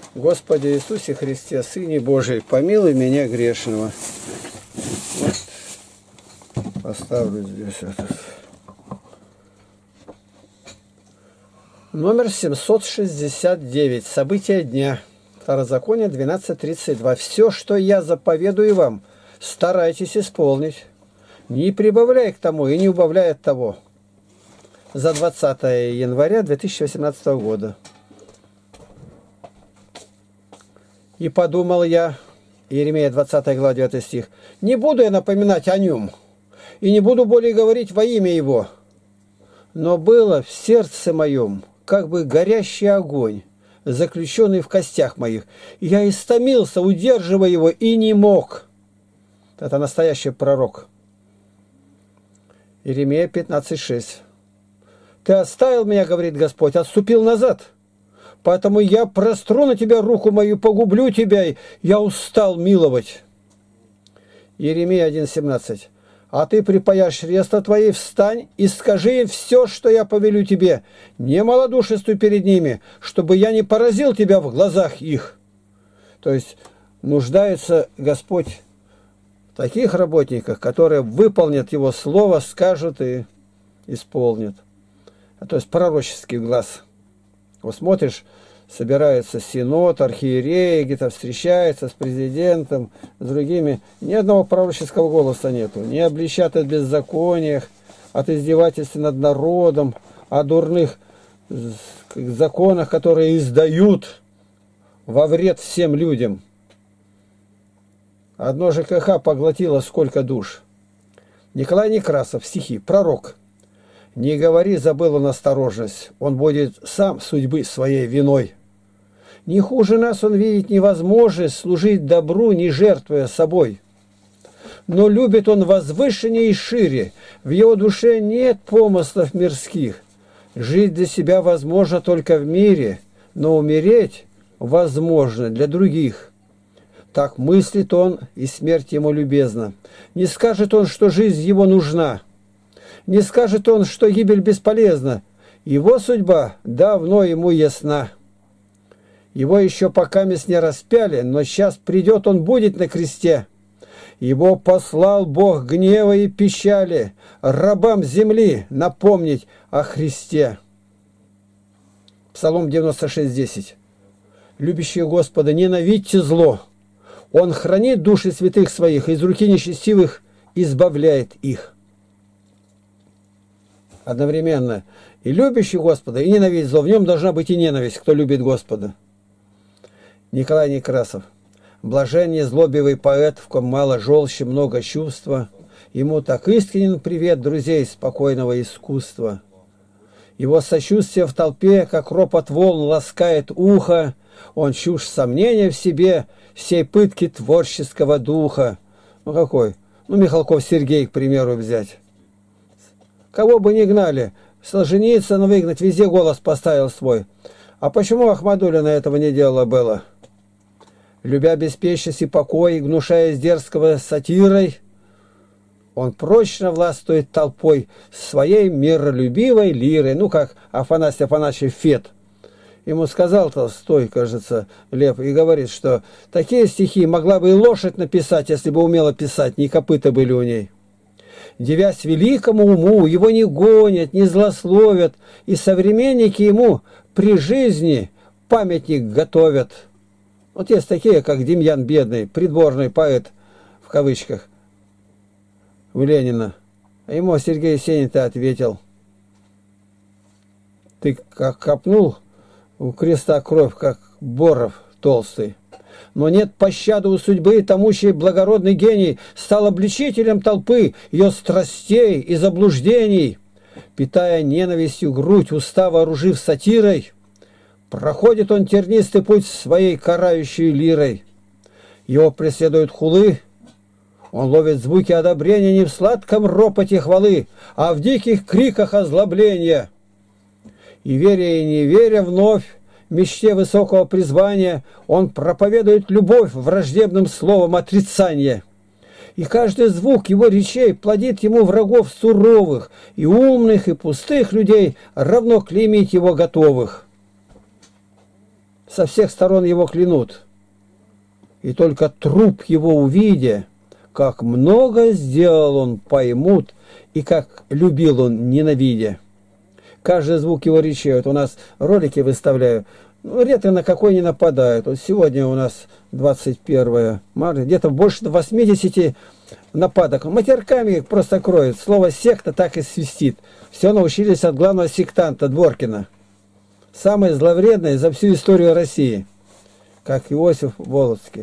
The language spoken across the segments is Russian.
Господи Иисусе Христе, Сыне Божий, помилуй меня грешного. Вот. Поставлю здесь этот. Номер 769. События дня. Второзаконие 12:32. Все, что я заповедую вам, старайтесь исполнить. Не прибавляй к тому и не убавляй от того. За 20 января 2018 года. И подумал я, Иеремия 20 глава 9 стих, не буду я напоминать о нем, и не буду более говорить во имя его. Но было в сердце моем как бы горящий огонь, заключенный в костях моих. Я истомился, удерживая его, и не мог. Это настоящий пророк. Иеремия 15:6. Ты оставил меня, говорит Господь, отступил назад. Поэтому я простру на тебя руку мою, погублю тебя, я устал миловать. Иеремия 1:17. А ты припаяшь ресла твоей, встань и скажи им все, что я повелю тебе. Не малодушествуй перед ними, чтобы я не поразил тебя в глазах их. То есть нуждается Господь в таких работниках, которые выполнят его слово, скажут и исполнят. То есть пророческий глаз. Вот смотришь, собирается синод, архиереи, где-то встречается с президентом, с другими. Ни одного пророческого голоса нету. Не обличат от беззакониях, от издевательств над народом, о дурных законах, которые издают во вред всем людям. Одно ЖКХ поглотило сколько душ. Николай Некрасов, стихи, пророк. Не говори, забыл он осторожность, он будет сам судьбы своей виной. Не хуже нас он видит невозможность служить добру, не жертвуя собой. Но любит он возвышеннее и шире, в его душе нет помыслов мирских. Жить для себя возможно только в мире, но умереть возможно для других. Так мыслит он, и смерть ему любезна. Не скажет он, что жизнь его нужна. Не скажет он, что гибель бесполезна. Его судьба давно ему ясна. Его еще покамест не распяли, но сейчас придет он будет на кресте. Его послал Бог гнева и печали, рабам земли напомнить о Христе. Псалом 96:10. Любящие Господа, ненавидьте зло. Он хранит души святых своих, из руки нечестивых избавляет их. Одновременно и любящий Господа, и ненавидеть зло. В нем должна быть и ненависть, кто любит Господа. Николай Некрасов. Блажен незлобивый поэт, в ком мало желчи, много чувства. Ему так искренен привет друзей спокойного искусства. Его сочувствие в толпе, как ропот волн, ласкает ухо. Он чушь сомнения в себе, всей пытки творческого духа. Ну какой? Ну Михалков Сергей, к примеру, взять. Кого бы ни гнали, Солженицына выгнать, везде голос поставил свой. А почему Ахмадулина этого не делала было? Любя беспечность и покой, и гнушаясь дерзкого сатирой, он прочно властвует толпой своей миролюбивой лирой. Ну, как Афанасий Афанасьевич Фет. Ему сказал Толстой, кажется, Лев, и говорит, что такие стихи могла бы и лошадь написать, если бы умела писать, не копыта были у ней. Девясь великому уму, его не гонят, не злословят, и современники ему при жизни памятник готовят. Вот есть такие, как Демьян Бедный, придворный поэт, в кавычках, у Ленина. А ему Сергей Есенин-то ответил: ты как копнул у креста кровь, как Боров толстый. Но нет пощады у судьбы, тому, чей благородный гений стал обличителем толпы, ее страстей и заблуждений. Питая ненавистью грудь, уста вооружив сатирой, проходит он тернистый путь своей карающей лирой. Его преследуют хулы, он ловит звуки одобрения не в сладком ропоте хвалы, а в диких криках озлобления. И веря и не веря вновь, мечте высокого призвания, он проповедует любовь враждебным словом отрицания. И каждый звук его речей плодит ему врагов суровых, и умных, и пустых людей равно клеймить его готовых. со всех сторон его клянут. И только труп его увидя, как много сделал он, поймут, и как любил он, ненавидя. Каждый звук его речи, вот у нас ролики выставляю, ну, редко на какой не нападают. Вот сегодня у нас 21 марта, где-то больше 80 нападок. Матерками их просто кроют. Слово «секта» так и свистит. Все научились от главного сектанта Дворкина. Самый зловредный за всю историю России, как Иосиф Волоцкий.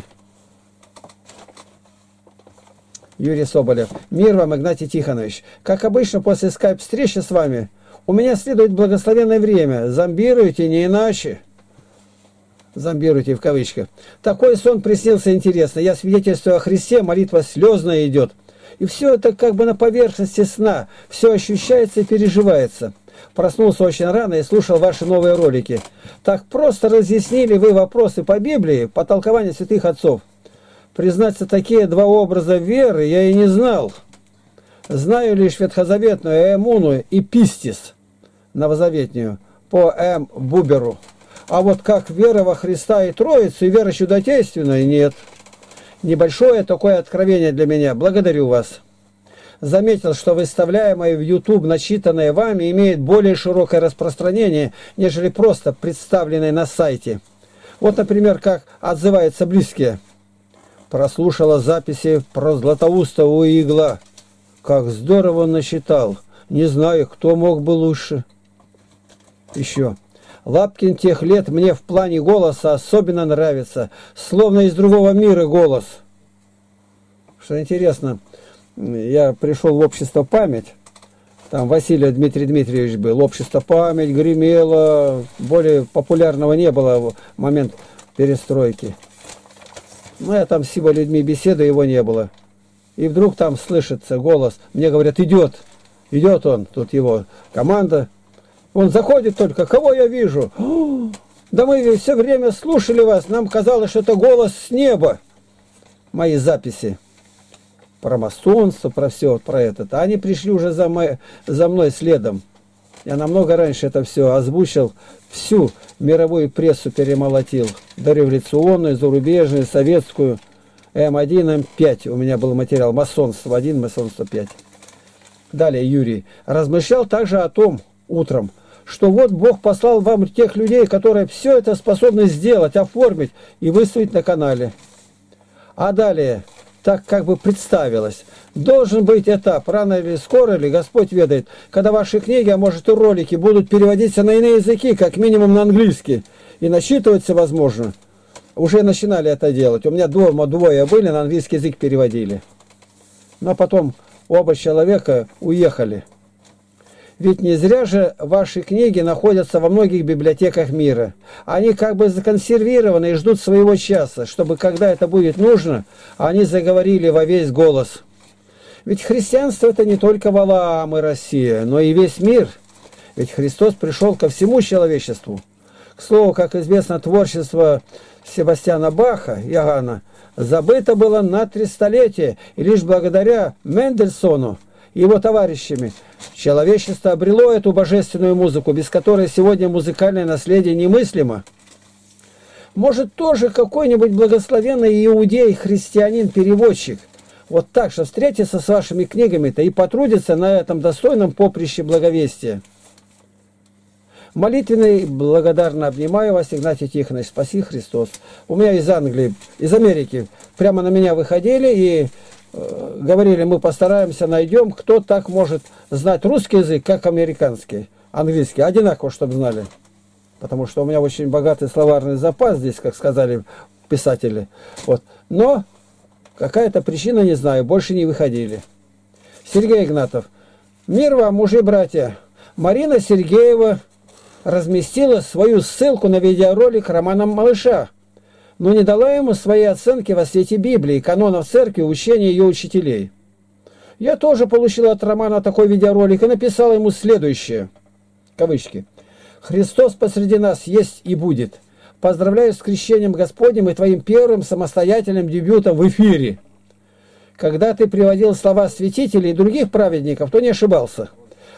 Юрий Соболев. Мир вам, Игнатий Тихонович. Как обычно, после скайп-встречи с вами у меня следует благословенное время. Зомбируйте, не иначе. Зомбируйте в кавычках. Такой сон приснился интересно. Я свидетельствую о Христе, молитва слезная идет. И все это как бы на поверхности сна. Все ощущается и переживается. Проснулся очень рано и слушал ваши новые ролики. Так просто разъяснили вы вопросы по Библии, по толкованию святых отцов. Признаться, такие два образа веры я и не знал. Знаю лишь ветхозаветную Эмуну и Пистис, новозаветнюю, по М. Буберу. А вот как вера во Христа и Троицу, и вера чудодейственная, нет. Небольшое такое откровение для меня. Благодарю вас. Заметил, что выставляемое в YouTube, начитанное вами, имеет более широкое распространение, нежели просто представленное на сайте. Вот, например, как отзываются близкие. Прослушала записи про Златоустова Игла. Как здорово он насчитал. Не знаю, кто мог бы лучше. Еще. Лапкин тех лет мне в плане голоса особенно нравится. Словно из другого мира голос. Что интересно, я пришел в общество «Память». Там Василий Дмитрий Дмитриевич был. Общество «Память» гремело. Более популярного не было в момент перестройки. Ну, я там с его людьми беседую, его не было. И вдруг там слышится голос. Мне говорят, идет. Идет он, тут его команда. Он заходит только, кого я вижу? Да мы все время слушали вас, нам казалось, что это голос с неба. Мои записи про масонство, про все, про это. А они пришли уже за мной следом. Я намного раньше это все озвучил, всю мировую прессу перемолотил. Дореволюционную, зарубежную, советскую. М1, М5 у меня был материал. Масонство 1, масонство 5. Далее Юрий. Размышлял также о том утром, что вот Бог послал вам тех людей, которые все это способны сделать, оформить и выставить на канале. А далее, так как бы представилось, должен быть этап, рано или скоро, или Господь ведает, когда ваши книги, а может и ролики, будут переводиться на иные языки, как минимум на английский, и насчитываться возможно. Уже начинали это делать. У меня дома двое были, на английский язык переводили. Но потом оба человека уехали. Ведь не зря же ваши книги находятся во многих библиотеках мира. Они как бы законсервированы и ждут своего часа, чтобы, когда это будет нужно, они заговорили во весь голос. Ведь христианство – это не только Валаам и Россия, но и весь мир. Ведь Христос пришел ко всему человечеству. К слову, как известно, творчество Себастьяна Баха, Иоганна, забыто было на 3 столетия, и лишь благодаря Мендельсону и его товарищами человечество обрело эту божественную музыку, без которой сегодня музыкальное наследие немыслимо. Может, тоже какой-нибудь благословенный иудей, христианин, переводчик, вот так же встретиться с вашими книгами-то и потрудиться на этом достойном поприще благовестия. Молитвенный, благодарно обнимаю вас, Игнатий Тихонович, спаси Христос. У меня из Англии, из Америки, прямо на меня выходили и говорили, мы постараемся, найдем, кто так может знать русский язык, как американский, английский, одинаково, чтобы знали. Потому что у меня очень богатый словарный запас здесь, как сказали писатели. Вот. Но какая-то причина, не знаю, больше не выходили. Сергей Игнатов. Мир вам, мужи, братья. Марина Сергеева разместила свою ссылку на видеоролик Романа Малыша, но не дала ему своей оценки во свете Библии, канонов церкви, учения ее учителей. Я тоже получил от Романа такой видеоролик и написал ему следующее, кавычки. «Христос посреди нас есть и будет. Поздравляю с крещением Господним и твоим первым самостоятельным дебютом в эфире. Когда ты приводил слова святителей и других праведников, то не ошибался.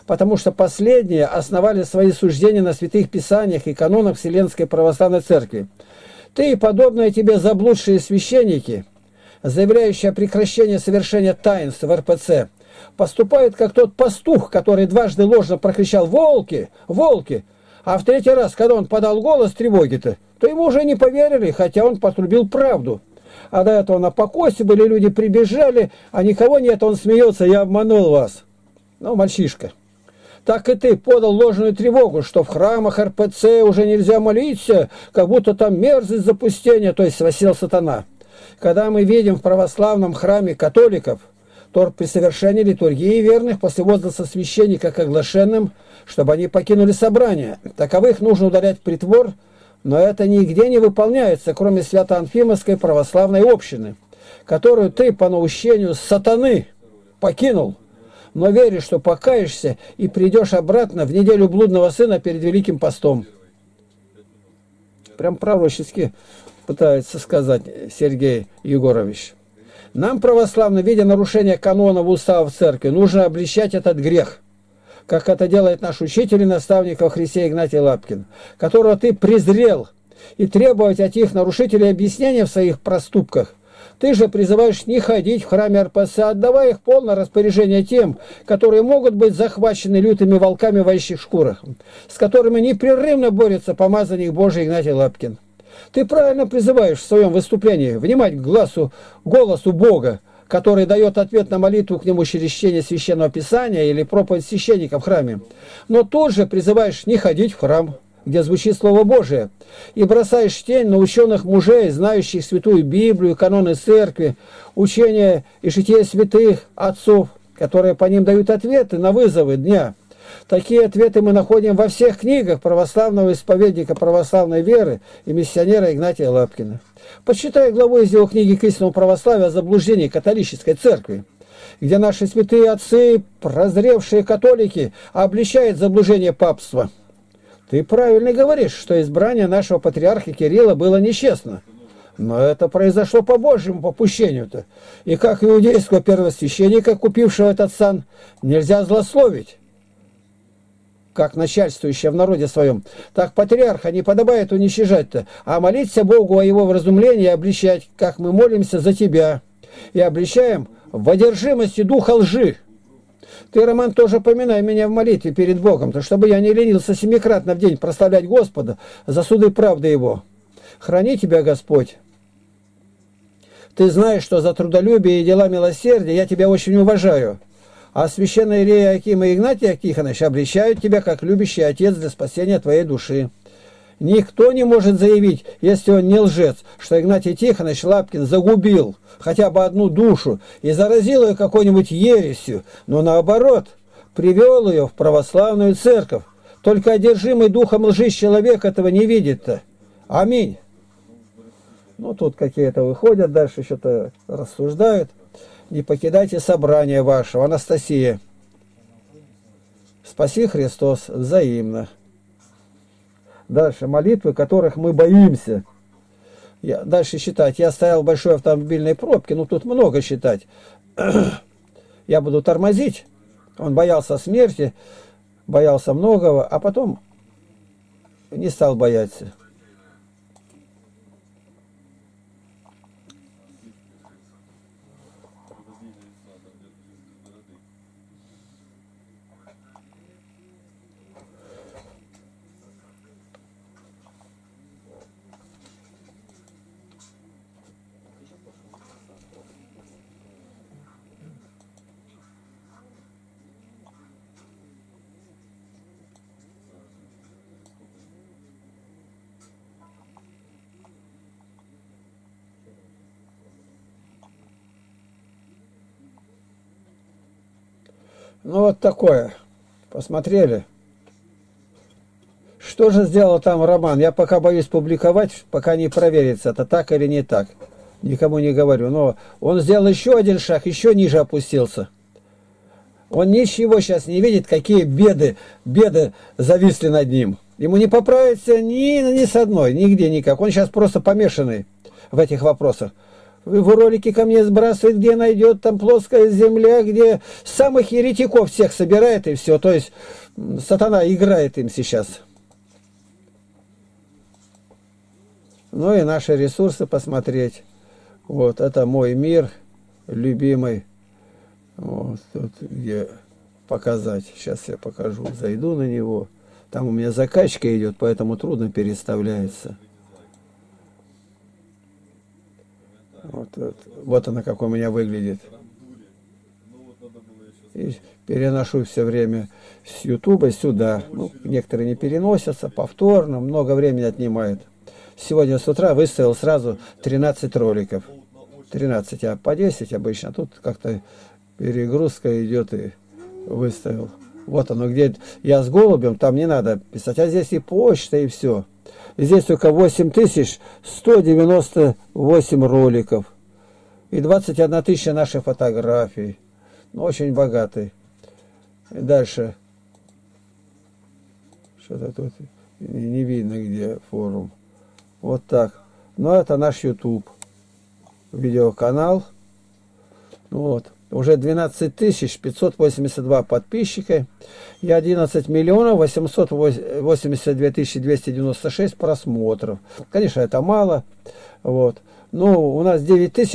потому что последние основали свои суждения на святых писаниях и канонах Вселенской Православной Церкви. Ты и подобные тебе заблудшие священники, заявляющие о прекращении совершения таинств в РПЦ, поступают как тот пастух, который дважды ложно прокричал «Волки! Волки!», а в третий раз, когда он подал голос тревоги-то, то ему уже не поверили, хотя он потрубил правду. А до этого на покосе были, люди прибежали, а никого нет, он смеется: «Я обманул вас». Ну, мальчишка. Так и ты подал ложную тревогу, что в храмах РПЦ уже нельзя молиться, как будто там мерзость запустения, то есть восел сатана. Когда мы видим в православном храме католиков, то при совершении литургии верных после возгласа священника к оглашенным, чтобы они покинули собрание. Таковых нужно удалять притвор, но это нигде не выполняется, кроме Свято-Анфимовской православной общины, которую ты по наущению сатаны покинул, но веришь, что покаешься и придешь обратно в неделю блудного сына перед Великим постом. Прям пророчески пытается сказать Сергей Егорович. Нам, православным, видя нарушение канонов уставов церкви, нужно обличать этот грех, как это делает наш учитель и наставник во Христе Игнатий Лапкин, которого ты презрел, и требовать от их нарушителей объяснения в своих проступках. Ты же призываешь не ходить в храме РПЦ, отдавая их полное распоряжение тем, которые могут быть захвачены лютыми волками в волчьих шкурах, с которыми непрерывно борется помазанник Божий Игнатий Лапкин. Ты правильно призываешь в своем выступлении внимать к голосу Бога, который дает ответ на молитву к нему через чтение Священного Писания или проповедь священника в храме. Но тут же призываешь не ходить в храм, где звучит Слово Божие, и бросаешь тень на ученых мужей, знающих Святую Библию, каноны Церкви, учения и жития святых отцов, которые по ним дают ответы на вызовы дня. Такие ответы мы находим во всех книгах православного исповедника православной веры и миссионера Игнатия Лапкина. Почитай главу из его книги к истинному православию о заблуждении католической церкви, где наши святые отцы, прозревшие католики, обличают заблуждение папства. Ты правильно говоришь, что избрание нашего патриарха Кирилла было нечестно. Но это произошло по Божьему попущению-то. И как иудейского первосвященника, купившего этот сан, нельзя злословить, как начальствующее в народе своем, так патриарха не подобает уничижать-то, а молиться Богу о его вразумлении и обличать, как мы молимся за тебя, и обличаем в одержимости духа лжи. Ты, Роман, тоже поминай меня в молитве перед Богом, чтобы я не ленился семикратно в день прославлять Господа за суды правды Его. Храни тебя Господь. Ты знаешь, что за трудолюбие и дела милосердия я тебя очень уважаю. А священный иерей Аким и Игнатий Тихонович обличают тебя как любящий отец для спасения твоей души. Никто не может заявить, если он не лжец, что Игнатий Тихонович Лапкин загубил хотя бы одну душу и заразил ее какой-нибудь ересью, но наоборот, привел ее в православную церковь. Только одержимый духом лжи человек этого не видит-то. Аминь. Ну, тут какие-то выходят, дальше что-то рассуждают. Не покидайте собрание вашего. Анастасия. Спаси Христос взаимно. Дальше. Молитвы, которых мы боимся. Дальше считать. Я стоял в большой автомобильной пробке. Ну, тут много считать. Я буду тормозить. Он боялся смерти, боялся многого, а потом не стал бояться. Ну, вот такое. Посмотрели. Что же сделал там Роман? Я пока боюсь публиковать, пока не проверится, это так или не так. Никому не говорю. Но он сделал еще один шаг, еще ниже опустился. Он ничего сейчас не видит, какие беды зависли над ним. Ему не поправиться ни с одной, нигде никак. Он сейчас просто помешанный в этих вопросах. Вы ролики ко мне сбрасывает, где найдет там плоская земля, где самых еретиков всех собирает и все. То есть сатана играет им сейчас. Ну и наши ресурсы посмотреть. Вот, это мой мир, любимый. Вот, тут где показать. Сейчас я покажу. Зайду на него. Там у меня закачка идет, поэтому трудно переставляется. Вот она, как у меня выглядит. И переношу все время с Ютуба сюда. Ну, некоторые не переносятся, повторно, много времени отнимает. Сегодня с утра выставил сразу 13 роликов. 13, а по 10 обычно. Тут как-то перегрузка идет и выставил. Вот оно, где я с голубем, там не надо писать. А здесь и почта, и все. Здесь только 8198 роликов. И 21 тысяча наших фотографий. Ну, очень богатый. И дальше. Что-то тут не видно, где форум. Вот так. Но это наш YouTube. Видеоканал. Вот. Уже 12 582 подписчика и 11 882 296 просмотров. Конечно, это мало. Вот. Но у нас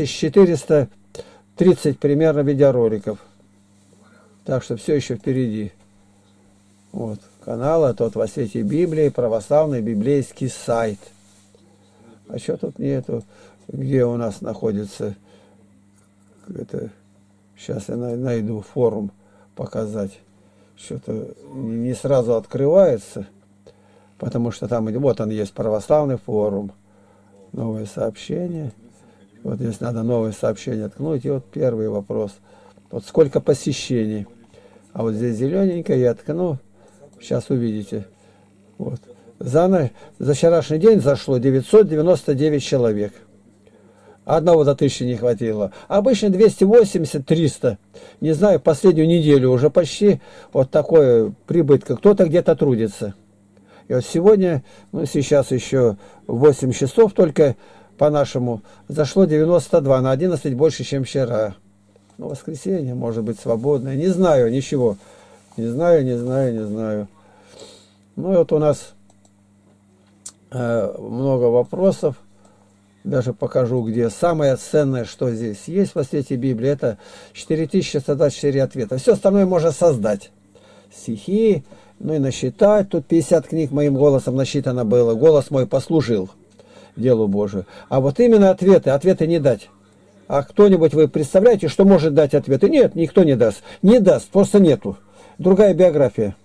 9430 примерно видеороликов. Так что все еще впереди. Вот. Канал этот во свете Библии, православный библейский сайт. А что тут нету? Где у нас находится это... Сейчас я найду форум показать. Что-то не сразу открывается, потому что там, вот он есть, православный форум. Новые сообщения. Вот здесь надо новые сообщения ткнуть. И вот первый вопрос. Вот сколько посещений. А вот здесь зелененькое я ткну. Сейчас увидите. Вот. За вчерашний день зашло 999 человек. Одного до 1000 не хватило. Обычно 280-300. Не знаю, последнюю неделю уже почти вот такое прибытка. Кто-то где-то трудится. И вот сегодня, ну сейчас еще 8 часов только по-нашему, зашло 92, на 11 больше, чем вчера. Ну, воскресенье, может быть, свободное. Не знаю, ничего. Не знаю. Ну, вот у нас много вопросов. Даже покажу, где самое ценное, что здесь есть во свете Библии, это 4124 ответа. Все остальное можно создать. Стихи, ну и насчитать. Тут 50 книг моим голосом насчитано было. Голос мой послужил делу Божию. А вот именно ответы не дать. А кто-нибудь, вы представляете, что может дать ответы? Нет, никто не даст. Не даст, просто нету. Другая биография.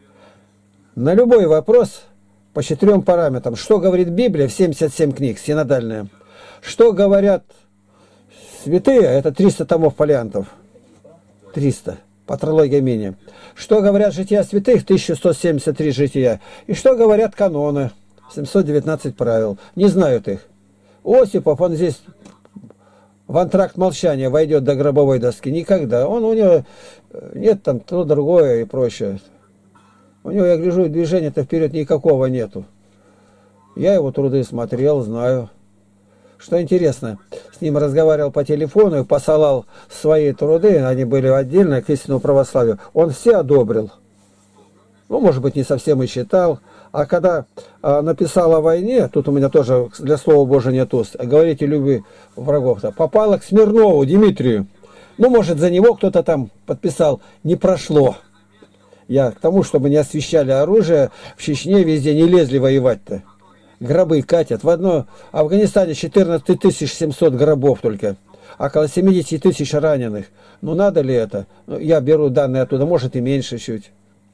На любой вопрос... По 4 параметрам. Что говорит Библия в 77 книг, синодальная. Что говорят святые, это 300 томов фолиантов. 300. Патрология мини. Что говорят жития святых, 1173 жития. И что говорят каноны, 719 правил. Не знают их. Осипов, он здесь в антракт молчания войдет до гробовой доски. Никогда. У него нет там то другое и прочее. У него, я гляжу, движения-то вперед никакого нету. Я его труды смотрел, знаю. Что интересно, с ним разговаривал по телефону и посылал свои труды, они были отдельно к истинному православию. Он все одобрил. Ну, может быть, не совсем и считал. А когда написал о войне, тут у меня тоже для слова Божия нет уст, говорите любви врагов-то, попало к Смирнову Дмитрию. Ну, может, за него кто-то там подписал, не прошло. Я к тому, чтобы не освещали оружие, в Чечне везде не лезли воевать-то. Гробы катят. В одном Афганистане 14 700 гробов только. Около 70 тысяч раненых. Ну, надо ли это? Ну, я беру данные оттуда, может и меньше чуть.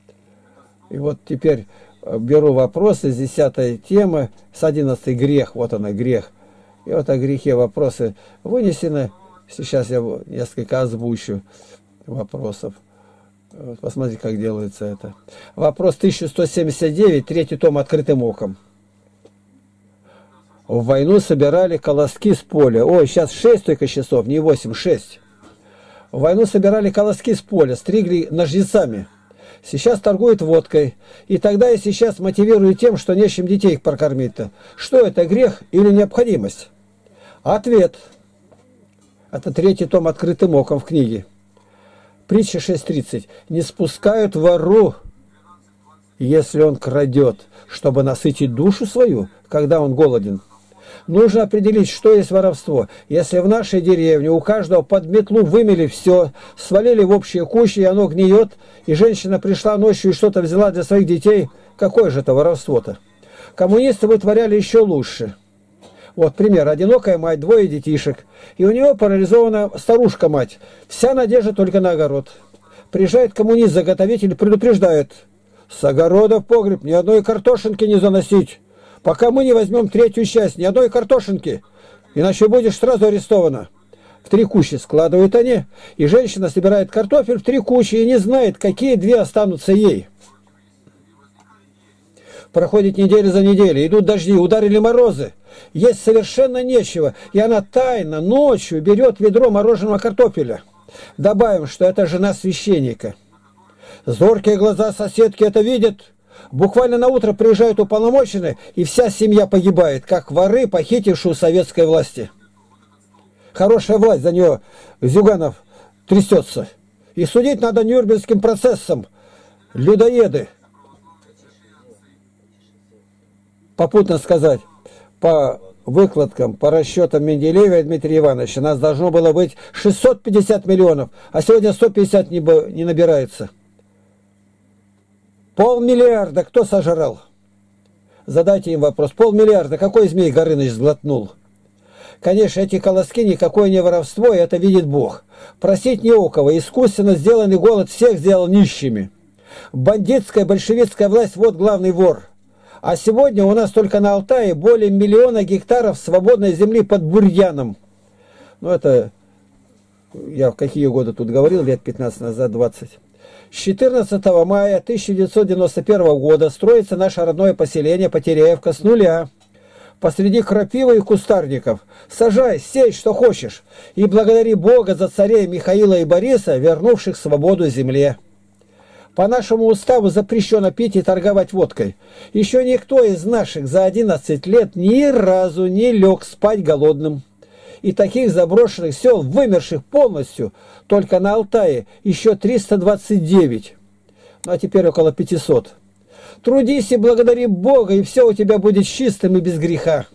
И вот теперь беру вопросы с 10 темы, с 11 грех. Вот она, грех. И вот о грехе вопросы вынесены. Сейчас я несколько озвучу вопросов. Посмотрите, как делается это. Вопрос 1179, 3 том «Открытым оком». В войну собирали колоски с поля. Ой, сейчас 6 только часов, не 8, 6. В войну собирали колоски с поля, стригли ножницами. Сейчас торгуют водкой. И тогда и сейчас мотивируют тем, что нечем детей их прокормить-то. Что это, грех или необходимость? Ответ. Это 3-й том «Открытым оком» в книге. Притча 6:30. «Не спускают вору, если он крадет, чтобы насытить душу свою, когда он голоден». Нужно определить, что есть воровство. Если в нашей деревне у каждого под метлу вымели все, свалили в общие кучи, и оно гниет, и женщина пришла ночью и что-то взяла для своих детей, какое же это воровство-то? Коммунисты вытворяли еще лучше. Вот пример. Одинокая мать, 2 детишек, и у нее парализована старушка-мать. Вся надежда только на огород. Приезжает коммунист-заготовитель, предупреждает: с огорода в погреб ни одной картошинки не заносить, пока мы не возьмем 3-ю часть, ни одной картошинки, иначе будешь сразу арестована. В 3 кучи складывают они, и женщина собирает картофель в 3 кучи и не знает, какие 2 останутся ей. Проходит неделя за неделей, идут дожди, ударили морозы, есть совершенно нечего, и она тайно ночью берет ведро мороженого картофеля. Добавим, что это жена священника. Зоркие глаза соседки это видят. Буквально на утро приезжают уполномоченные, и вся семья погибает, как воры, похитившие у советской власти. Хорошая власть, за нее Зюганов трясется. И судить надо Нюрнбергским процессом. Людоеды. Попутно сказать, по выкладкам, по расчетам Менделеева и Дмитрия Ивановича, нас должно было быть 650 миллионов, а сегодня 150 не набирается. 500 миллиарда кто сожрал? Задайте им вопрос. 500 миллиарда какой Змей Горыныч сглотнул? Конечно, эти колоски никакое не воровство, и это видит Бог. Просить не у кого. Искусственно сделанный голод всех сделал нищими. Бандитская, большевистская власть – вот главный вор. А сегодня у нас только на Алтае более 1 миллиона гектаров свободной земли под бурьяном. Ну, это я в какие годы тут говорил, лет 15 назад, 20. С 14 мая 1991 года строится наше родное поселение Потеряевка с нуля. Посреди крапивы и кустарников. Сажай, сей, что хочешь. И благодари Бога за царей Михаила и Бориса, вернувших свободу земле. По нашему уставу запрещено пить и торговать водкой. Еще никто из наших за 11 лет ни разу не лег спать голодным. И таких заброшенных сел, вымерших полностью, только на Алтае еще 329. Ну а теперь около 500. Трудись и благодари Бога, и все у тебя будет чистым и без греха.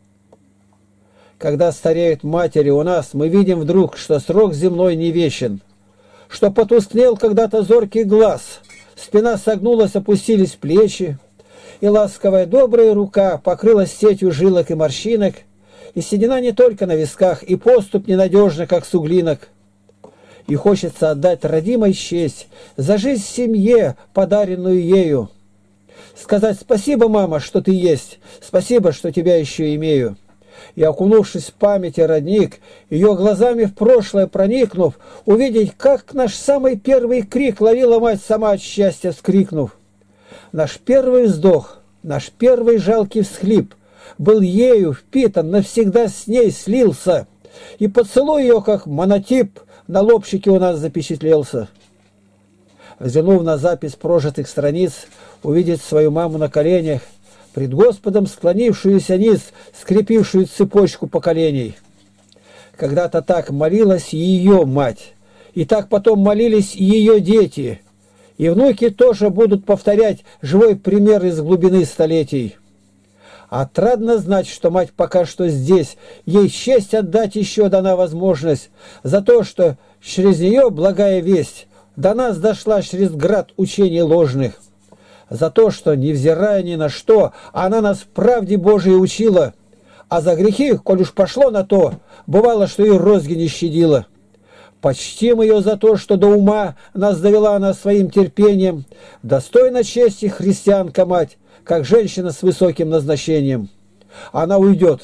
Когда стареют матери у нас, мы видим вдруг, что срок земной не вечен, что потускнел когда-то зоркий глаз, спина согнулась, опустились плечи, и ласковая добрая рука покрылась сетью жилок и морщинок, и седина не только на висках, и поступь ненадежна, как суглинок. И хочется отдать родимой честь за жизнь в семье, подаренную ею. Сказать спасибо, мама, что ты есть, спасибо, что тебя еще имею. И, окунувшись в память о родник, ее глазами в прошлое проникнув, увидеть, как наш самый первый крик ловила мать, сама от счастья вскрикнув. Наш первый вздох, наш первый жалкий всхлип был ею впитан, навсегда с ней слился, и поцелуй ее, как монотип, на лобчике у нас запечатлелся. Взглянув на запись прожитых страниц, увидеть свою маму на коленях, пред Господом склонившуюся низ, скрепившую цепочку поколений. Когда-то так молилась ее мать, и так потом молились ее дети, и внуки тоже будут повторять живой пример из глубины столетий. Отрадно знать, что мать пока что здесь, ей честь отдать еще дана возможность за то, что через нее благая весть до нас дошла через град учений ложных. За то, что, невзирая ни на что, она нас в правде Божией учила, а за грехи, коль уж пошло на то, бывало, что и розги не щадила. Почтим ее за то, что до ума нас довела она своим терпением, достойна чести христианка-мать, как женщина с высоким назначением. Она уйдет,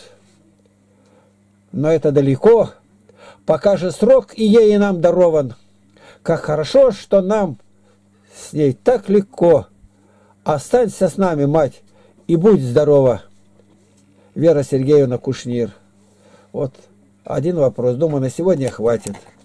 но это далеко, пока же срок и ей, и нам дарован. Как хорошо, что нам с ней так легко. Останься с нами, мать, и будь здорова. Вера Сергеевна Кушнир. Вот один вопрос. Думаю, на сегодня хватит.